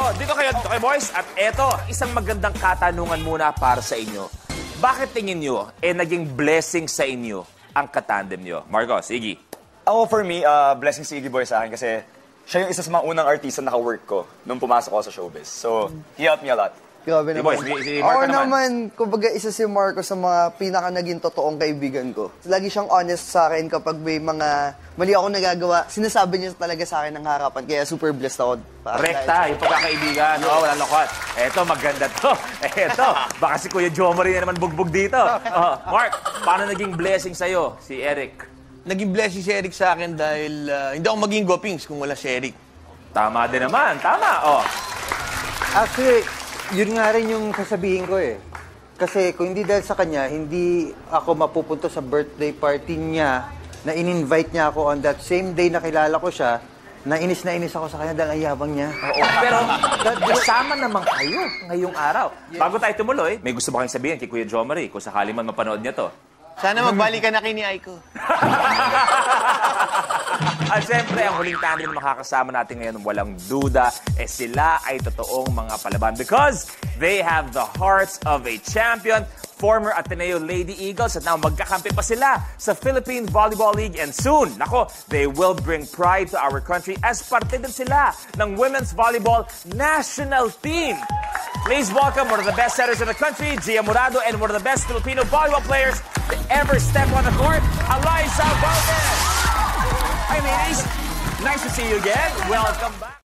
dito kayo, boys. At eto, isang magandang katanungan muna para sa inyo. Bakit tingin nyo, naging blessing sa inyo ang katandem nyo? Marcos, Iggy. Ako, for me, blessing si Iggy Boy sa akin kasi siya yung isa sa mga unang artista na naka-work ko nung pumasok ako sa showbiz. So, he helped me a lot. Grabe Si naman. boys, si Marco naman. Kumbaga, isa si Marco sa mga pinaka naging totoong kaibigan ko. Lagi siyang honest sa akin kapag may mga mali ako nagagawa. Sinasabi niya talaga sa akin ng harapan. Kaya super blessed ako. Rekta, yung pagkakaibigan. Oo, walang lokot. Eto, maganda to. Eto, baka si Kuya Jomari na naman bugbog dito. Mark, paano naging blessing sa'yo, si Eric? Naging blessing si Eric sa akin dahil hindi ako maging Gopings kung wala si Eric. Tama din naman. Tama, Actually, yun nga rin yung sasabihin ko eh. Kasi kung hindi dahil sa kanya, hindi ako mapupunta sa birthday party niya na in-invite niya ako on that same day na kilala ko siya, na inis ako sa kanya dahil ang yabang niya. Oo. Pero kasama naman kayo ngayong araw. Bago tayo tumuloy, may gusto ba kayong sabihin kay Kuya Jomari kung sakali man mapanood niya to? Sana magbalikan na kay ni Aiko. At siyempre, ang huling tandem na makakasama natin ngayon, walang duda, sila ay totoong mga palaban because they have the hearts of a champion, former Ateneo Lady Eagles, at now magkakampi pa sila sa Philippine Volleyball League, and soon, they will bring pride to our country as parte din sila ng Women's Volleyball National Team. Please welcome one of the best setters in the country, Gia Murado, and one of the best Filipino volleyball players to ever step on the court, Eliza Valdez. Hi, ladies. Nice to see you again. Welcome back.